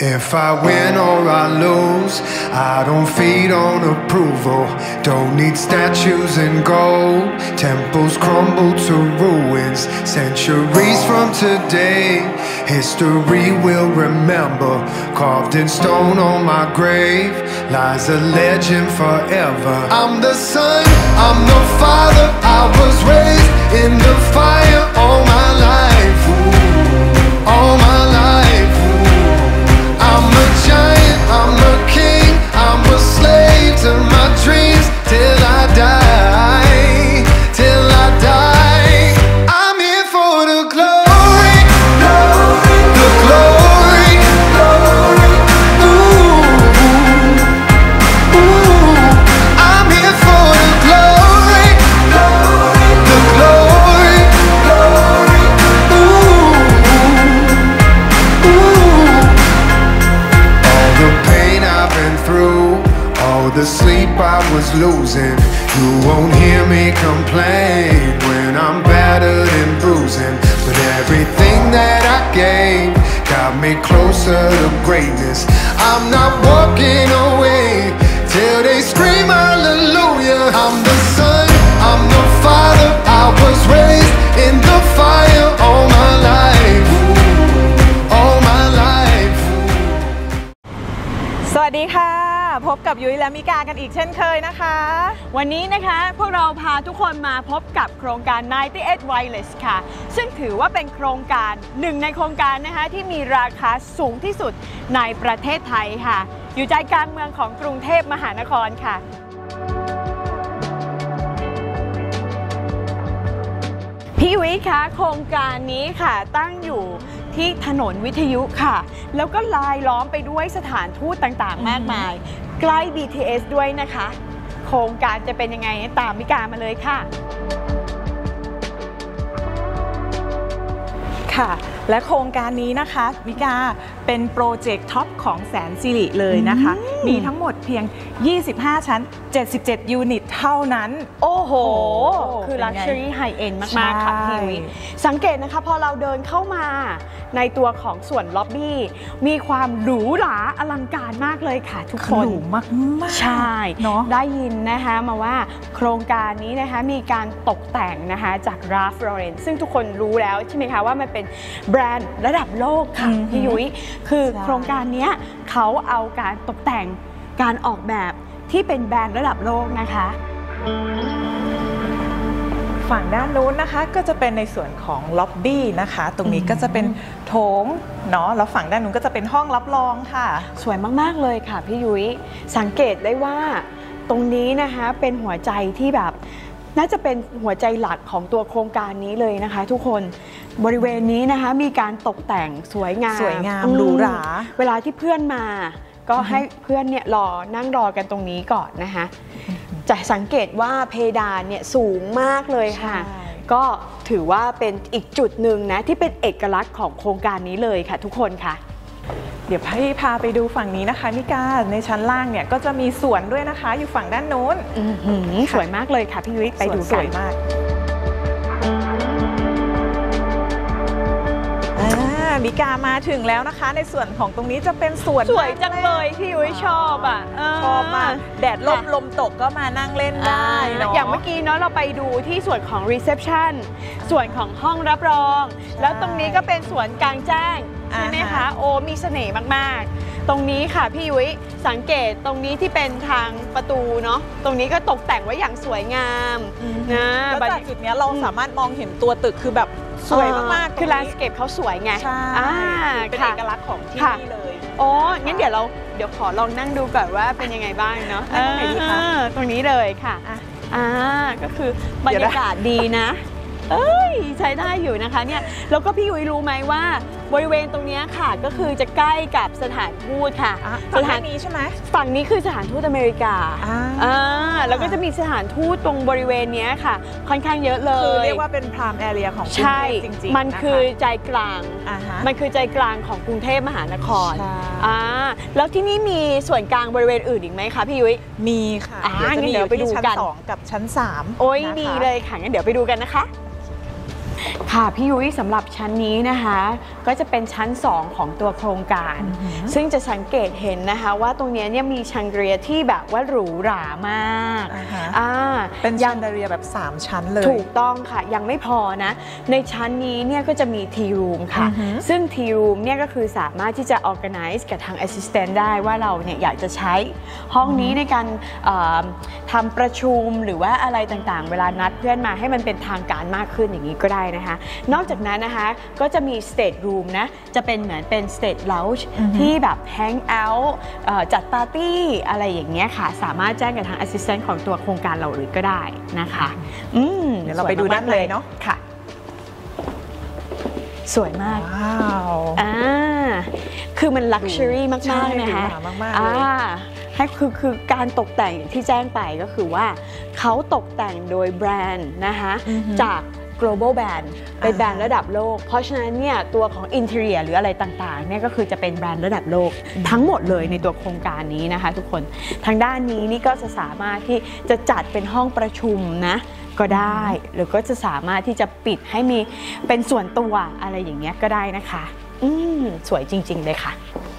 If I win or I lose, I don't feed on approval. Don't need statues and gold. Temples crumble to ruins. Centuries from today, history will remember. Carved in stone on my grave lies a legend forever. I'm the son, I'm the father. I was raised in the fire all my life. Ooh, all my life. I'm a giant, I'm a king, I'm a slave to my dreams till I die, till I die. I'm here for the glory, glory, the glory, glory. Ooh, ooh. I'm here for the glory, glory, the glory, glory. Ooh, ooh. The pain I've been through, all the sleep I was losing. You won't hear me complain when I'm battered and bruising. But everything that I gave got me closer to greatness. I'm not walking away till they scream hallelujah. I'm the son, I'm the father. I was raised in the fire all my life, all my life. สวัสดีค่ะพบกับยุ้ยและมิกากันอีกเช่นเคยนะคะวันนี้นะคะพวกเราพาทุกคนมาพบกับโครงการ 98 Wireless ค่ะซึ่งถือว่าเป็นโครงการหนึ่งในโครงการนะคะที่มีราคาสูงที่สุดในประเทศไทยค่ะอยู่ใจกลางเมืองของกรุงเทพมหานครค่ะพี่ยุ้ยคะโครงการนี้ค่ะตั้งอยู่ที่ถนนวิทยุค่ะแล้วก็ลายล้อมไปด้วยสถานทูตต่างๆมากมายใกล้ BTS ด้วยนะคะโครงการจะเป็นยังไงตามมิกามาเลยค่ะค่ะและโครงการนี้นะคะมิกาเป็นโปรเจกต์ท็อปของแสนสิริเลยนะคะมีทั้งหมดเพียง25ชั้น77ยูนิตเท่านั้นโอ้โหคือ Luxury High End มากๆค่ะพี่วิสังเกตนะคะพอเราเดินเข้ามาในตัวของส่วนล็อบบี้มีความหรูหราอลังการมากเลยค่ะทุกคนหรูมากใช่เนาะได้ยินนะคะมาว่าโครงการนี้นะคะมีการตกแต่งนะคะจาก Ralph Lauren ซึ่งทุกคนรู้แล้วใช่ไหมคะว่ามันเป็นแบรนด์ระดับโลกค่ะพี่ยุ้ยคือโครงการนี้เขาเอาการตกแต่งการออกแบบที่เป็นแบรนด์ระดับโลกนะคะฝั่งด้านนู้นนะคะก็จะเป็นในส่วนของล็อบบี้นะคะตรงนี้ก็จะเป็นโถงเนาะแล้วฝั่งด้านนู้นก็จะเป็นห้องรับรองค่ะสวยมากๆเลยค่ะพี่ยุ้ยสังเกตได้ว่าตรงนี้นะคะเป็นหัวใจที่แบบน่าจะเป็นหัวใจหลักของตัวโครงการนี้เลยนะคะทุกคนบริเวณนี้นะคะมีการตกแต่งสวยงามหรูหราเวลาที่เพื่อนมาก็ให้เพื่อนเนี่ยนั่งรอกันตรงนี้ก่อนนะคะจะสังเกตว่าเพดานเนี่ยสูงมากเลยค่ะก็ถือว่าเป็นอีกจุดหนึ่งนะที่เป็นเอกลักษณ์ของโครงการนี้เลยค่ะทุกคนค่ะเดี๋ยวพี่พาไปดูฝั่งนี้นะคะมิกาในชั้นล่างเนี่ยก็จะมีสวนด้วยนะคะอยู่ฝั่งด้านโน้นสวยมากเลยค่ะพี่ยุ้ยไปดูกันสวยมากมิกามาถึงแล้วนะคะในส่วนของตรงนี้จะเป็นสวนสวยจังเลยพี่ยุ้ยชอบอ่ะชอบมากแดดลมตกก็มานั่งเล่นได้อย่างเมื่อกี้เนาะเราไปดูที่ส่วนของ reception ส่วนของห้องรับรองแล้วตรงนี้ก็เป็นสวนกลางแจ้งใช่ไหมคะโอ้มีเสน่ห์มากๆตรงนี้ค่ะพี่ยุ้ยสังเกตตรงนี้ที่เป็นทางประตูเนาะตรงนี้ก็ตกแต่งไว้อย่างสวยงามนะแล้วจากจุดนี้เราสามารถมองเห็นตัวตึกคือแบบสวยมากๆคือแลนด์สเคปเขาสวยไงใช่เป็นเอกลักษณ์ของที่นี่เลยอ๋องั้นเดี๋ยวขอลองนั่งดูก่อนว่าเป็นยังไงบ้างเนาะตรงไหนดีคะตรงนี้เลยค่ะก็คือบรรยากาศดีนะใช้ได้อยู่นะคะเนี่ยแล้วก็พี่ยุ้ยรู้ไหมว่าบริเวณตรงนี้ค่ะก็คือจะใกล้กับสถานทูตค่ะสถานนี้ใช่ไหมฝั่งนี้คือสถานทูตอเมริกาแล้วก็จะมีสถานทูตตรงบริเวณนี้ค่ะค่อนข้างเยอะเลยคือเรียกว่าเป็นพรามแอเรียของกรุงเทพจริงๆมันคือใจกลางมันคือใจกลางของกรุงเทพมหานครแล้วที่นี่มีส่วนกลางบริเวณอื่นอีกไหมคะพี่ยุ้ยมีค่ะงั้นเดี๋ยวไปดูกันชั้น2กับชั้น3โอ้ยดีเลยค่ะงั้นเดี๋ยวไปดูกันนะคะค่ะพี่ยุ้ยสำหรับชั้นนี้นะคะก็จะเป็นชั้น2ของตัวโครงการซึ่งจะสังเกตเห็นนะคะว่าตรงนี้เนี่ยมีแชนเดลียที่แบบว่าหรูหรามากเป็นแชนเดลียแบบ3ชั้นเลยถูกต้องค่ะยังไม่พอนะในชั้นนี้เนี่ยก็จะมีทีรูมค่ะซึ่งทีรูมเนี่ยก็คือสามารถที่จะ organize กับทาง assistant ได้ว่าเราเนี่ยอยากจะใช้ห้องนี้ในการทำประชุมหรือว่าอะไรต่างๆเวลานัดเพื่อนมาให้มันเป็นทางการมากขึ้นอย่างนี้ก็ได้นะคะนอกจากนั้นนะคะก็จะมี state room นะจะเป็นเหมือนเป็น state lounge ที่แบบ hang out จัดปาร์ตี้อะไรอย่างเงี้ยค่ะสามารถแจ้งกับทาง assistant ของตัวโครงการเราเลยก็ได้นะคะเดี๋ยวเราไปดูด้านในเนาะค่ะสวยมากว้าวคือมัน luxury มากๆนะคะให้คือการตกแต่งที่แจ้งไปก็คือว่าเขาตกแต่งโดยแบรนด์นะคะจาก global brand เป็นแบรนด์ระดับโลกเพราะฉะนั้นเนี่ยตัวของ interior หรืออะไรต่างๆเนี่ยก็คือจะเป็นแบรนด์ระดับโลกทั้งหมดเลยในตัวโครงการนี้นะคะทุกคนทางด้านนี้นี่ก็จะสามารถที่จะจัดเป็นห้องประชุมนะก็ได้หรือก็จะสามารถที่จะปิดให้มีเป็นส่วนตัวอะไรอย่างเงี้ยก็ได้นะคะสวยจริงๆเลยค่ะ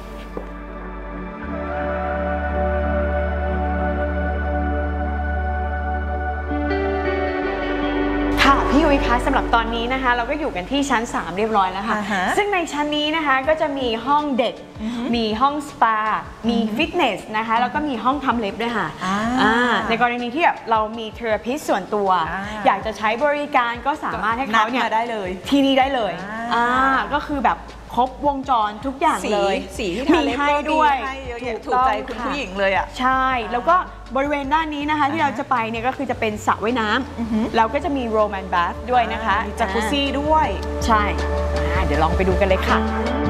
พี่ยุ้ยคะสำหรับตอนนี้นะคะเราก็อยู่กันที่ชั้น3เรียบร้อยแล้วค่ะซึ่งในชั้นนี้นะคะก็จะมีห้องเด็กมีห้องสปามีฟิตเนสนะคะแล้วก็มีห้องทำเล็บด้วยค่ะในกรณีที่แบบเรามีเทอราพิสส่วนตัวอยากจะใช้บริการก็สามารถให้เขาเนี่ยได้เลยที่นี่ได้เลยก็คือแบบครบวงจรทุกอย่างเลยสีที่ทาเล็บก็ด้วยถูกใจคุณผู้หญิงเลยอ่ะใช่แล้วก็บริเวณด้านนี้นะคะที่เราจะไปเนี่ยก็คือจะเป็นสระว่ายน้ำแล้วก็จะมีโรแมนบาธด้วยนะคะมีจักรุซี่ด้วยใช่เดี๋ยวลองไปดูกันเลยค่ะ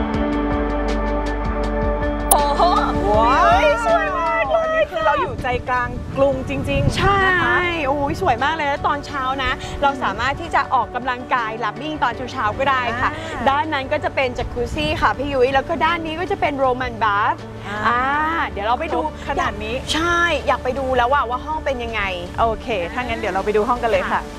โอ้โหว้าวสวยมากเลยนี่คือเราอยู่ใจกลางกรุงจริงๆใช่โอ้ยสวยมากเลยแล้วตอนเช้านะเราสามารถที่จะออกกำลังกายลับบิ้งตอนเช้าๆก็ได้ค่ะด้านนั้นก็จะเป็นจักรุซี่ค่ะพี่ยุ้ยแล้วก็ด้านนี้ก็จะเป็นโรแมนบาธเดี๋ยวเราไปดูขนาดนี้ใช่อยากไปดูแล้วว่าห้องเป็นยังไงโอเคถ้างั้นเดี๋ยวเราไปดูห้องกันเลยค่ะ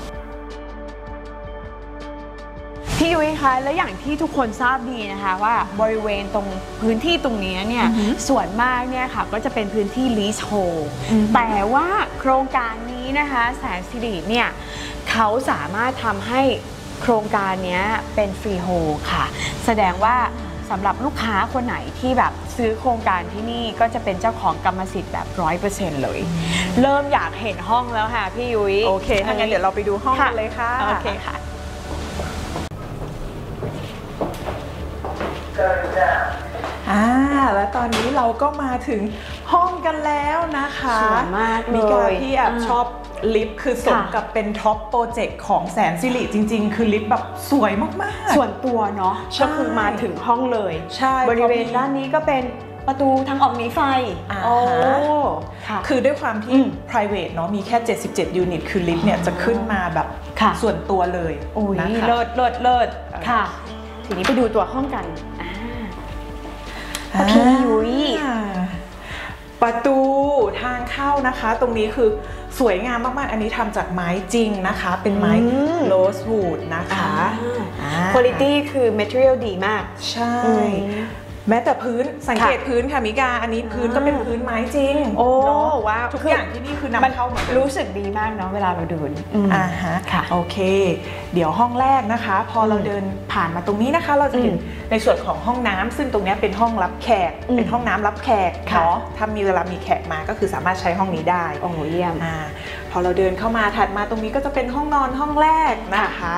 พี่ยุ้ยคะและอย่างที่ทุกคนทราบดีนะคะว่าบริเวณตรงพื้นที่ตรงนี้เนี่ยส่วนมากเนี่ยค่ะก็จะเป็นพื้นที่ leasehold แต่ว่าโครงการนี้นะคะแสนสิริเนี่ยเขาสามารถทำให้โครงการนี้เป็น freehold ค่ะแสดงว่าสำหรับลูกค้าคนไหนที่แบบซื้อโครงการที่นี่ก็จะเป็นเจ้าของกรรมสิทธิ์แบบ 100% เลยเริ่มอยากเห็นห้องแล้วค่ะพี่ยุ้ยโอเคถ้างั้นเดี๋ยวเราไปดูห้องกันเลยค่ะโอเคค่ะและตอนนี้เราก็มาถึงห้องกันแล้วนะคะสวยมากเลยมีการที่แอบชอบลิฟต์คือสมกับเป็นท็อปโปรเจกต์ของแสนสิริจริงๆคือลิฟต์แบบสวยมากๆส่วนตัวเนาะก็คือมาถึงห้องเลยใช่บริเวณด้านนี้ก็เป็นประตูทางออกหนีไฟคือด้วยความที่ private เนาะมีแค่77ยูนิตคือลิฟต์เนี่ยจะขึ้นมาแบบส่วนตัวเลยนะคะเลิศค่ะทีนี้ไปดูตัวห้องกันพี่ยุ้ยประตูทางเข้านะคะตรงนี้คือสวยงามมากๆอันนี้ทำจากไม้จริงนะคะเป็นไม้โรสวูดนะคะคุณภาพคือ material ดีมากใช่แม้แต่พื้นสังเกตพื้นค่ะมิกาอันนี้พื้นก็เป็นพื้นไม้จริงโอ้ว้าวทุกอย่างที่นี่คือนำเข้าหมดรู้สึกดีมากเนาะเวลาเราเดินโอเคเดี๋ยวห้องแรกนะคะพอเราเดินผ่านมาตรงนี้นะคะเราจะเห็นในส่วนของห้องน้ำซึ่งตรงนี้เป็นห้องรับแขกเป็นห้องน้ำรับแขกเนาะถ้ามีเวลามีแขกมาก็คือสามารถใช้ห้องนี้ได้โอ้เยี่ยมพอเราเดินเข้ามาถัดมาตรงนี้ก็จะเป็นห้องนอนห้องแรกนะคะ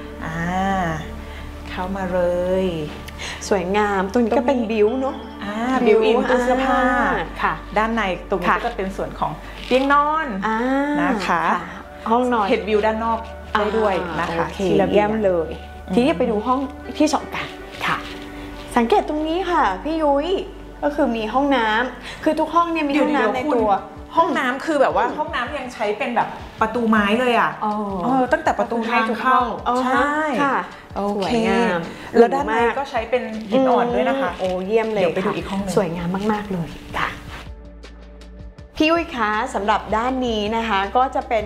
เข้ามาเลยสวยงามตรงนี้ก็เป็นบิวเนาะบิวอินตู้เสื้อผ้าค่ะด้านในตรงนี้ก็จะเป็นส่วนของเตียงนอนนะคะห้องนอนเห็นวิวด้านนอกได้ด้วยนะคะที่ระเบียงเลยทีนี้ไปดูห้องที่2กันค่ะสังเกตตรงนี้ค่ะพี่ยุ้ยก็คือมีห้องน้ำคือทุกห้องเนี่ยมีห้องน้ำในตัวห้องน้ำคือแบบว่าห้องน้ำยังใช้เป็นแบบประตูไม้เลยอ่ะตั้งแต่ประตูทางเข้าใช่โอเคแล้วด้านในก็ใช้เป็นหินอ่อนด้วยนะคะโอ้เยี่ยมเลยเดี๋ยวไปดูอีกห้องนึงสวยงามมากๆเลยค่ะพี่ยุ้ยคะสำหรับด้านนี้นะคะก็จะเป็น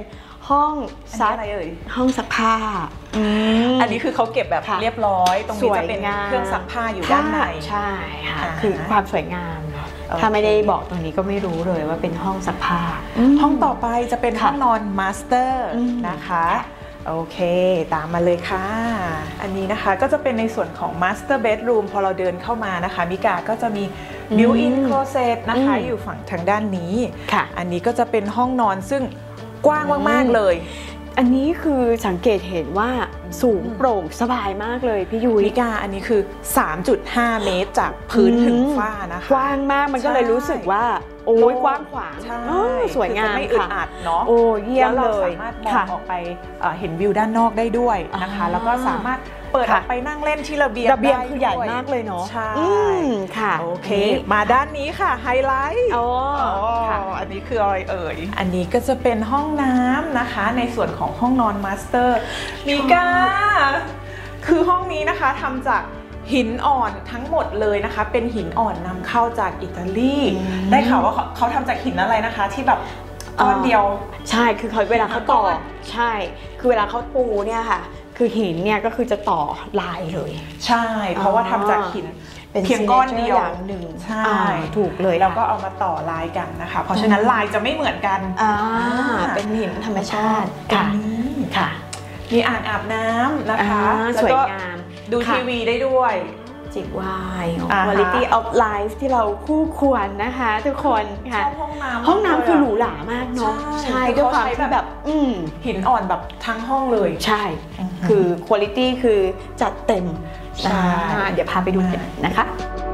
ห้องซักอะไรเอ่ยห้องซักผ้าอันนี้คือเขาเก็บแบบเรียบร้อยตรงนี้จะเป็นเครื่องซักผ้าอยู่ด้านในใช่ค่ะคือความสวยงามถ้าไม่ได้บอกตรงนี้ก็ไม่รู้เลยว่าเป็นห้องซักผ้าห้องต่อไปจะเป็นห้องนอนมาสเตอร์นะคะโอเคตามมาเลยค่ะอันนี้นะคะก็จะเป็นในส่วนของ Master Bedroom พอเราเดินเข้ามานะคะมิกาก็จะมี Built-in Closet นะคะอยู่ฝั่งทางด้านนี้อันนี้ก็จะเป็นห้องนอนซึ่งกว้างมากๆเลยอันนี้คือสังเกตเห็นว่าสูงโปร่งสบายมากเลยพี่ยุ้ยมิกาอันนี้คือ 3.5 เมตรจากพื้นถึงฝ้านะคะกว้างมากมันก็เลยรู้สึกว่าโอ้ยกว้างขวางสวยงามไม่อึดอัดเนาะโอ้เยี่ยมเลยสามารถมองออกไปเห็นวิวด้านนอกได้ด้วยนะคะแล้วก็สามารถเปิดออกไปนั่งเล่นที่ระเบียงคือใหญ่มากเลยเนาะใช่ค่ะโอเคมาด้านนี้ค่ะไฮไลท์อันนี้คืออะไรเอ่ยอันนี้ก็จะเป็นห้องน้ำนะคะในส่วนของห้องนอนมาสเตอร์มิกาคือห้องนี้นะคะทำจากหินอ่อนทั้งหมดเลยนะคะเป็นหินอ่อนนำเข้าจากอิตาลีได้ข่าวว่าเขาทำจากหินอะไรนะคะที่แบบก้อนเดียวใช่คือเวลาเขาต่อใช่คือเวลาเขาปูเนี่ยค่ะคือหินเนี่ยก็คือจะต่อลายเลยใช่เพราะว่าทำจากหินเพียงก้อนเดียวหนึ่งใช่ถูกเลยแล้วก็เอามาต่อลายกันนะคะเพราะฉะนั้นลายจะไม่เหมือนกันเป็นหินธรรมชาติค่ะมีอ่างอาบน้ำนะคะสวยงามดูทีวีได้ด้วยจิบไวน์ quality of life ที่เราคู่ควรนะคะทุกคนค่ะห้องน้ำคือหรูหรามากเนาะใช่ด้วยความที่แบบหินอ่อนแบบทั้งห้องเลยใช่คือ quality คือจัดเต็มเดี๋ยวพาไปดูกันนะคะ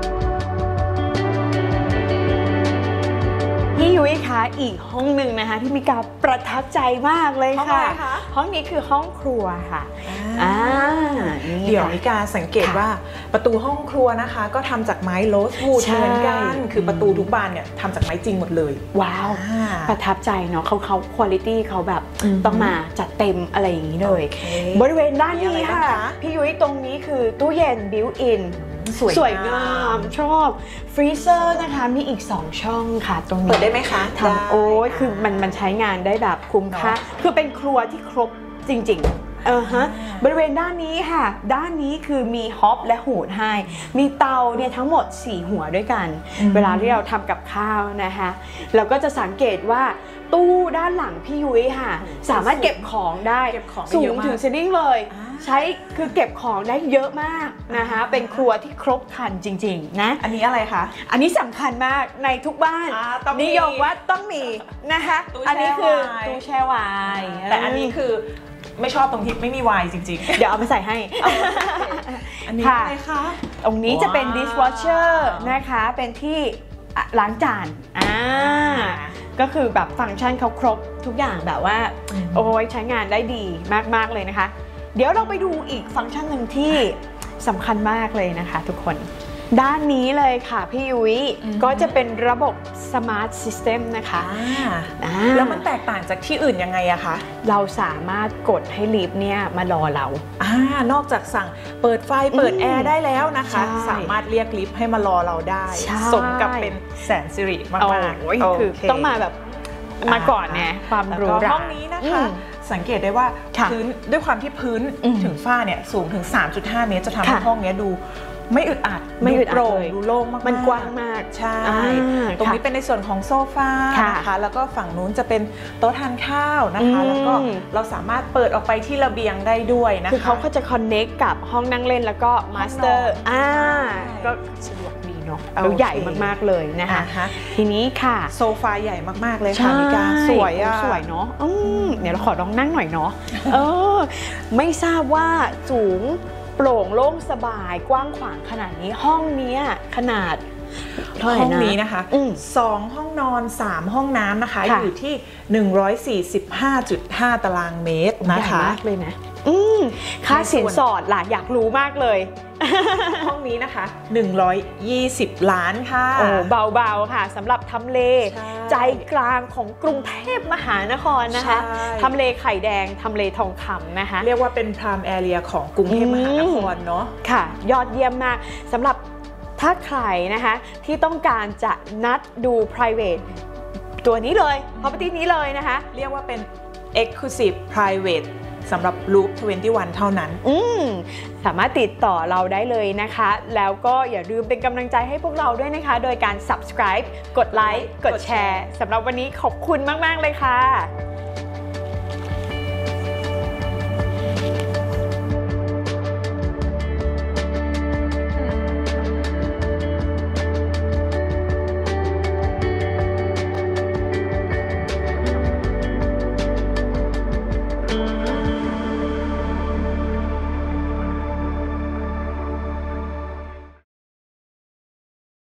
พี่ยุ้ยคะอีกห้องหนึ่งนะคะที่มีการประทับใจมากเลยค่ะห้องนี้คือห้องครัวค่ะเดี๋ยวมิกาสังเกตว่าประตูห้องครัวนะคะก็ทำจากไม้โรสวูดเหมือนกันคือประตูทุกบานเนี่ยทำจากไม้จริงหมดเลยว้าวประทับใจเนาะเขาคุณภาพเขาแบบต้องมาจัดเต็มอะไรอย่างนี้เลยบริเวณด้านนี้ค่ะพี่ยุ้ยตรงนี้คือตู้เย็น built in สวยงามชอบฟรีเซอร์นะคะมีอีก2ช่องค่ะตรงนี้เปิดได้ไหมคะทำโอ้ยคือมันใช้งานได้แบบคุ้มค่าคือเป็นครัวที่ครบจริงๆบริเวณด้านนี้ค่ะด้านนี้คือมีฮอปและหูดให้มีเตาเนี่ยทั้งหมด4หัวด้วยกันเวลาที่เราทำกับข้าวนะคะเราก็จะสังเกตว่าตู้ด้านหลังพี่ยุ้ยค่ะสามารถเก็บของได้สูงถึงเซนนิ่งเลยใช้คือเก็บของได้เยอะมากนะคะเป็นครัวที่ครบครันจริงๆนะอันนี้อะไรคะอันนี้สำคัญมากในทุกบ้านนิยมว่าต้องมีนะคะอันนี้คือตู้แช่ไวน์แต่อันนี้คือไม่ชอบตรงที่ไม่มีไวน์จริงๆเดี๋ยวเอามาใส่ให้อันนี้อะไรคะตรงนี้จะเป็น dishwasher นะคะเป็นที่ล้างจานก็คือแบบฟังก์ชันเขาครบทุกอย่างแบบว่าโอ้ยใช้งานได้ดีมากๆเลยนะคะเดี๋ยวเราไปดูอีกฟังก์ชันหนึ่งที่สำคัญมากเลยนะคะทุกคนด้านนี้เลยค่ะพี่ยุ้ยก็จะเป็นระบบ Smart System นะคะแล้วมันแตกต่างจากที่อื่นยังไงอะคะเราสามารถกดให้ลิฟต์เนี่ยมารอเรานอกจากสั่งเปิดไฟเปิดแอร์ได้แล้วนะคะสามารถเรียกลิฟต์ให้มารอเราได้สมกับเป็นแสนสิริมากๆคือต้องมาแบบมาก่อนเนี่ยความหรูหราห้องนี้นะคะสังเกตได้ว่าพื้นด้วยความที่พื้นถึงฝ้าเนี่ยสูงถึง 3.5 เมตรจะทำให้ห้องนี้ดูไม่อึดอัดไม่อึดอัดเลยดูโล่งมากมันกว้างมากใช่ตรงนี้เป็นในส่วนของโซฟานะคะแล้วก็ฝั่งนู้นจะเป็นโต๊ะทานข้าวนะคะแล้วก็เราสามารถเปิดออกไปที่ระเบียงได้ด้วยนะคะคือเขาก็จะคอนเนคกับห้องนั่งเล่นแล้วก็มาสเตอร์ก็สะดวกดีเนาะแล้วใหญ่มากๆเลยนะคะทีนี้ค่ะโซฟาใหญ่มากๆเลยค่ะมิกาสวยเนาะเดี๋ยวเราขอลองนั่งหน่อยเนาะไม่ทราบว่าสูงโปร่งโล่งสบายกว้างขวางขนาดนี้ห้องนี้ขนาดห้องนี้นะคะ2ห้องนอน3ห้องน้ำนะคะอยู่ที่ 145.5 ตารางเมตรนะคะมากเลยนะค่าสินสอดล่ะอยากรู้มากเลยห้องนี้นะคะ120 ล้านค่ะโอ้เบาๆค่ะสำหรับทำเลใจกลางของกรุงเทพมหานครนะคะทำเลไข่แดงทำเลทองคำนะคะเรียกว่าเป็นพรามแอเรียของกรุงเทพมหานครเนาะค่ะยอดเยี่ยมมากสำหรับถ้าใครนะคะที่ต้องการจะนัดดู private ตัวนี้เลย property นี้เลยนะคะเรียกว่าเป็น Exclusive Private สำหรับ Loop 21 เท่านั้นสามารถติดต่อเราได้เลยนะคะแล้วก็อย่าลืมเป็นกำลังใจให้พวกเราด้วยนะคะโดยการ subscribe กดไลค์กดแชร์สำหรับวันนี้ขอบคุณมากๆเลยค่ะ